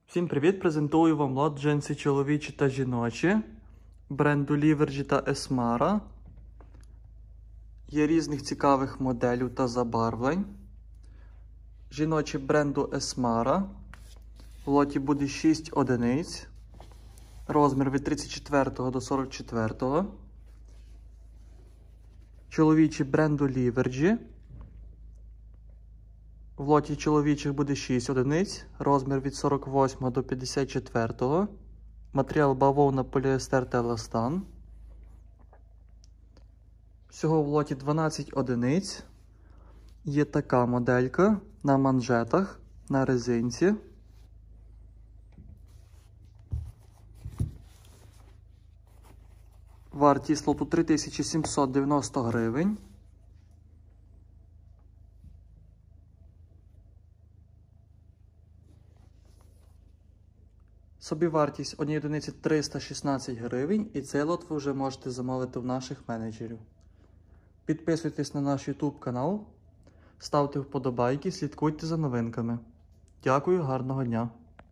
Всім привіт! Презентую вам лот джинси чоловічі та жіночі бренду Livergy та Esmara. Є різних цікавих моделей та забарвлень. Жіночі бренду Esmara. В лоті буде 6 одиниць. Розмір від 34 до 44. Чоловічі бренду Livergy. В лоті чоловічих буде 6 одиниць, розмір від 48 до 54. Матеріал бавовна, поліестер та еластан. Всього в лоті 12 одиниць. Є така моделька на манжетах, на резинці. Вартість лоту 3790 гривень. Собівартість однієї одиниці 316 гривень, і цей лот ви вже можете замовити в наших менеджерів. Підписуйтесь на наш YouTube канал, ставте вподобайки, слідкуйте за новинками. Дякую, гарного дня!